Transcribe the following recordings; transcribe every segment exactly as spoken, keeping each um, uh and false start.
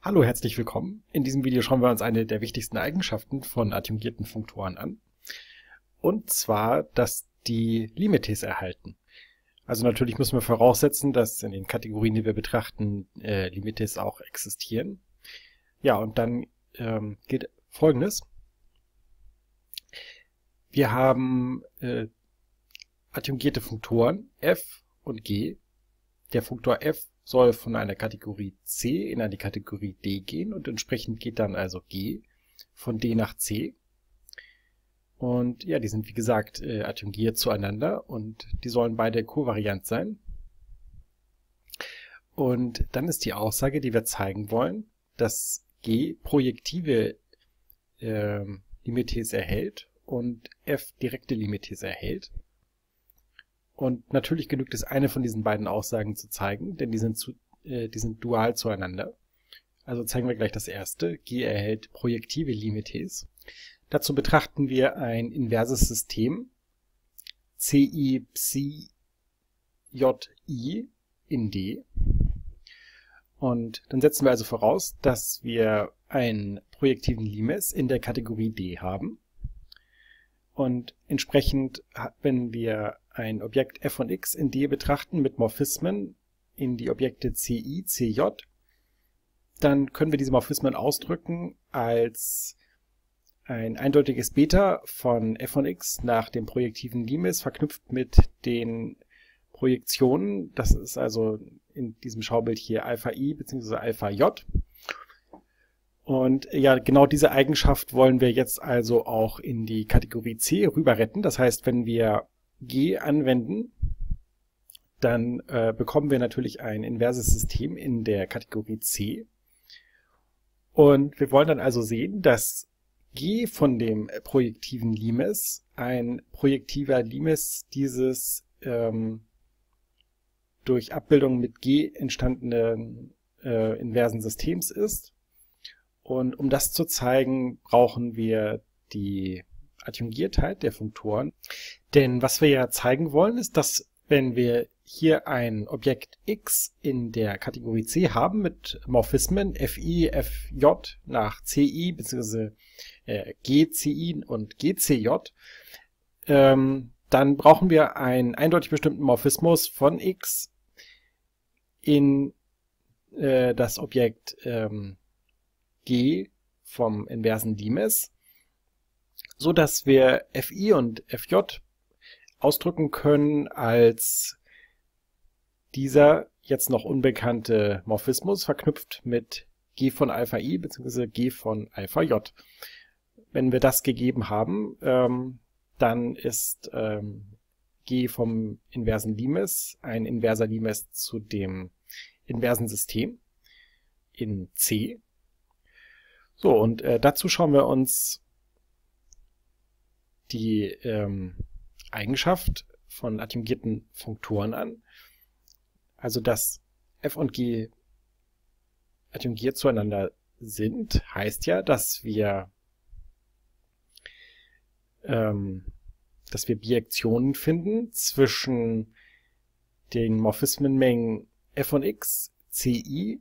Hallo, herzlich willkommen. In diesem Video schauen wir uns eine der wichtigsten Eigenschaften von adjungierten Funktoren an. Und zwar, dass die Limites erhalten. Also natürlich müssen wir voraussetzen, dass in den Kategorien, die wir betrachten, äh, Limites auch existieren. Ja, und dann ähm, geht Folgendes. Wir haben äh, adjungierte Funktoren f und g. Der Funktor f soll von einer Kategorie C in eine Kategorie D gehen und entsprechend geht dann also G von D nach C. Und ja, die sind wie gesagt äh, adjungiert zueinander und die sollen beide kovariant sein. Und dann ist die Aussage, die wir zeigen wollen, dass G projektive äh, Limites erhält und f direkte Limites erhält. Und natürlich genügt es, eine von diesen beiden Aussagen zu zeigen, denn die sind, zu, äh, die sind dual zueinander. Also zeigen wir gleich das erste. G erhält projektive Limites. Dazu betrachten wir ein inverses System Ci Psi Ji in D. Und dann setzen wir also voraus, dass wir einen projektiven Limes in der Kategorie D haben. Und entsprechend, wenn wir ein Objekt f von x in D betrachten mit Morphismen in die Objekte Ci, Cj, dann können wir diese Morphismen ausdrücken als ein eindeutiges Beta von f von x nach dem projektiven Limes verknüpft mit den Projektionen. Das ist also in diesem Schaubild hier Alpha i bzw. Alpha j. Und ja, genau diese Eigenschaft wollen wir jetzt also auch in die Kategorie C rüber retten. Das heißt, wenn wir G anwenden, dann äh, bekommen wir natürlich ein inverses System in der Kategorie C. Und wir wollen dann also sehen, dass G von dem projektiven Limes ein projektiver Limes dieses ähm, durch Abbildung mit G entstandenen äh, inversen Systems ist. Und um das zu zeigen, brauchen wir die Adjungiertheit der Funktoren. Denn was wir ja zeigen wollen, ist, dass wenn wir hier ein Objekt x in der Kategorie C haben mit Morphismen Fi, Fj nach Ci bzw. Äh, Gci und Gcj, ähm, dann brauchen wir einen eindeutig bestimmten Morphismus von x in äh, das Objekt ähm, G vom inversen Limes, so dass wir Fi und Fj ausdrücken können als dieser jetzt noch unbekannte Morphismus verknüpft mit G von Alpha i bzw. G von Alpha j. Wenn wir das gegeben haben, ähm, dann ist ähm, G vom inversen Limes ein inverser Limes zu dem inversen System in C. So, und äh, dazu schauen wir uns die ähm, Eigenschaft von adjungierten Funktoren an. Also, dass f und g adjungiert zueinander sind, heißt ja, dass wir, ähm, dass wir Bijektionen finden zwischen den Morphismenmengen f von x, Ci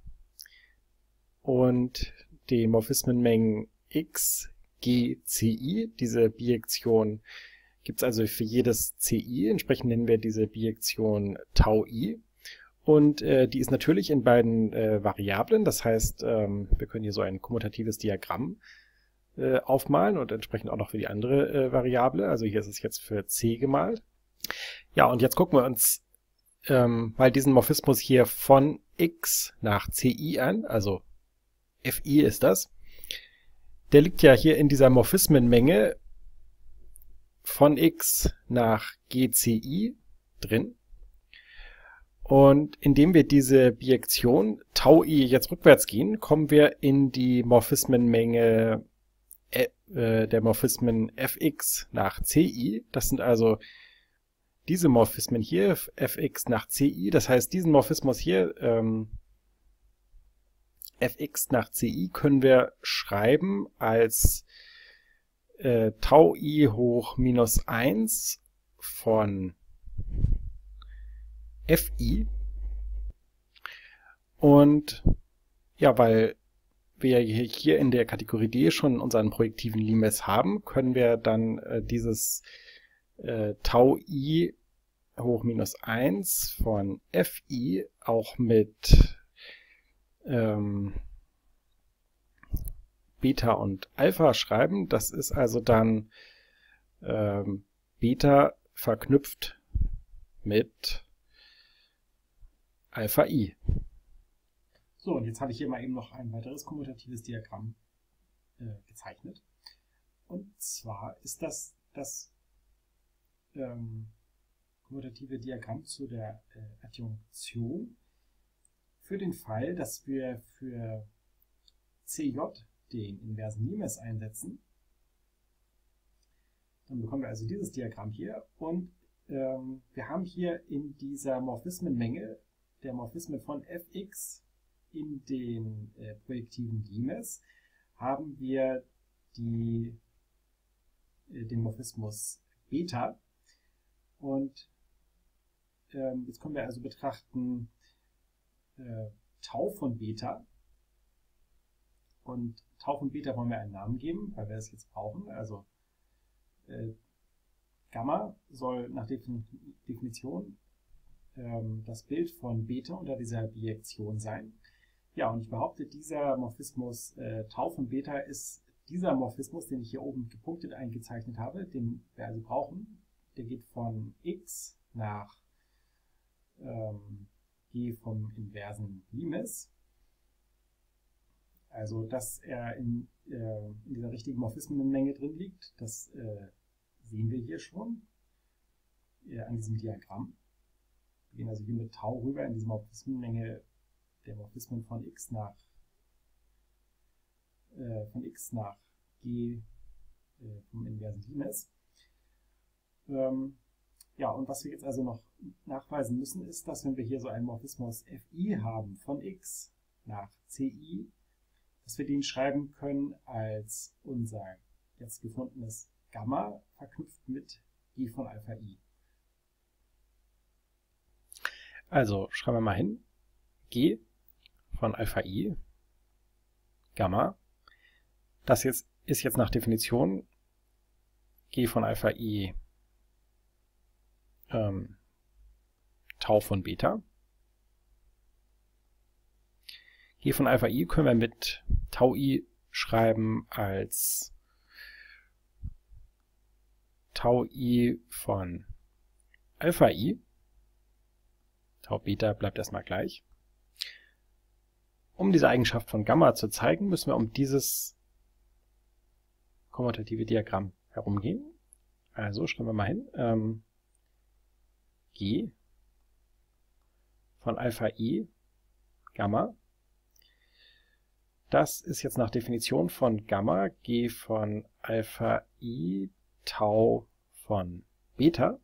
und den Morphismenmengen x, g, Ci. Diese Bijektion gibt es also für jedes Ci. Entsprechend nennen wir diese Bijektion Tau i. Und äh, die ist natürlich in beiden äh, Variablen. Das heißt, ähm, wir können hier so ein kommutatives Diagramm äh, aufmalen und entsprechend auch noch für die andere äh, Variable. Also hier ist es jetzt für C gemalt. Ja, und jetzt gucken wir uns ähm, mal diesen Morphismus hier von x nach Ci an. Also Fi ist das. Der liegt ja hier in dieser Morphismenmenge von x nach Gci drin. Und indem wir diese Bijektion Tau i jetzt rückwärts gehen, kommen wir in die Morphismenmenge äh, der Morphismen Fx nach Ci. Das sind also diese Morphismen hier, Fx nach Ci. Das heißt, diesen Morphismus hier, ähm, Fx nach Ci, können wir schreiben als äh, Tau i hoch minus eins von Fi. Und Ja, weil wir hier in der Kategorie D schon unseren projektiven Limes haben, können wir dann äh, dieses äh, Tau I hoch minus eins von Fi auch mit ähm, Beta und Alpha schreiben. Das ist also dann ähm, Beta verknüpft mit Alpha I. So, und jetzt habe ich hier mal eben noch ein weiteres kommutatives Diagramm äh, gezeichnet. Und zwar ist das das ähm, kommutative Diagramm zu der äh, Adjunktion für den Fall, dass wir für C J den inversen Limes einsetzen. Dann bekommen wir also dieses Diagramm hier und ähm, wir haben hier in dieser Morphismenmenge der Morphismen von Fx in den äh, projektiven Limes haben wir die, äh, den Morphismus Beta und ähm, jetzt können wir also betrachten äh, Tau von Beta und Tau von Beta wollen wir einen Namen geben, weil wir das jetzt brauchen, also äh, Gamma soll nach Defin Definition ähm, das Bild von Beta unter dieser Bijektion sein. Ja, und ich behaupte, dieser Morphismus äh, Tau von Beta ist dieser Morphismus, den ich hier oben gepunktet eingezeichnet habe, den wir also brauchen. Der geht von x nach ähm, g vom inversen Limes. Also, dass er in, äh, in dieser richtigen Morphismenmenge drin liegt, das äh, sehen wir hier schon äh, an diesem Diagramm. Wir gehen also hier mit Tau rüber in diese Morphismenmenge der Morphismen von x nach äh, von x nach g äh, vom inversen Limes. Ähm, ja, und was wir jetzt also noch nachweisen müssen, ist, dass wenn wir hier so einen Morphismus Fi haben von x nach Ci, dass wir den schreiben können als unser jetzt gefundenes Gamma verknüpft mit g von Alpha I. Also schreiben wir mal hin, g von Alpha I, Gamma. Das jetzt, ist jetzt nach Definition g von Alpha I ähm, Tau von Beta. G von Alpha I können wir mit Tau I schreiben als Tau I von Alpha I. Tau Beta bleibt erstmal gleich. Um diese Eigenschaft von Gamma zu zeigen, müssen wir um dieses kommutative Diagramm herumgehen. Also schreiben wir mal hin, ähm, G von Alpha I Gamma. Das ist jetzt nach Definition von Gamma G von Alpha I Tau von Beta.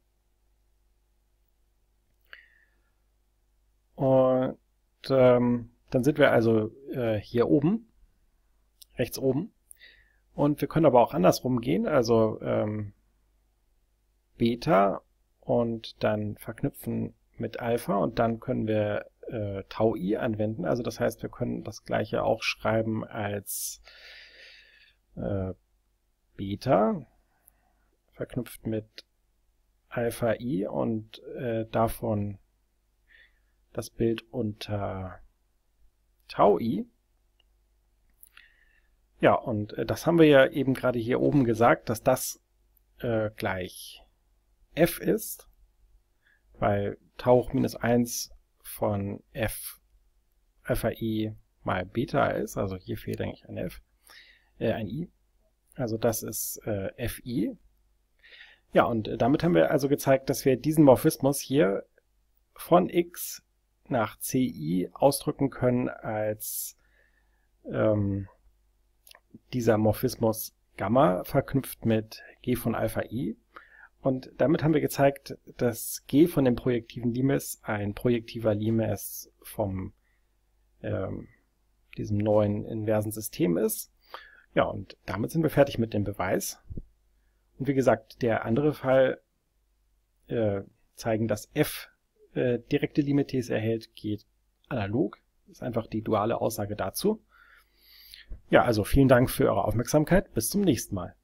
Und ähm, dann sind wir also äh, hier oben, rechts oben. Und wir können aber auch andersrum gehen, also ähm, Beta und dann verknüpfen mit Alpha und dann können wir äh, Tau I anwenden. Also das heißt, wir können das gleiche auch schreiben als äh, Beta verknüpft mit Alpha I und äh, davon das Bild unter Tau I. Ja, und äh, das haben wir ja eben gerade hier oben gesagt, dass das äh, gleich f ist, weil Tau hoch minus eins von f Alpha I mal Beta ist, also hier fehlt eigentlich ein f, äh, ein i. Also das ist äh, Fi. Ja, und äh, damit haben wir also gezeigt, dass wir diesen Morphismus hier von x nach Ci ausdrücken können als ähm, dieser Morphismus Gamma verknüpft mit G von Alpha I. Und damit haben wir gezeigt, dass G von dem projektiven Limes ein projektiver Limes vom ähm, diesem neuen inversen System ist. Ja, und damit sind wir fertig mit dem Beweis. Und wie gesagt, der andere Fall äh, zeigen, dass f äh, direkte Limites erhält, geht analog. ist einfach die duale Aussage dazu. Ja, also vielen Dank für eure Aufmerksamkeit. Bis zum nächsten Mal.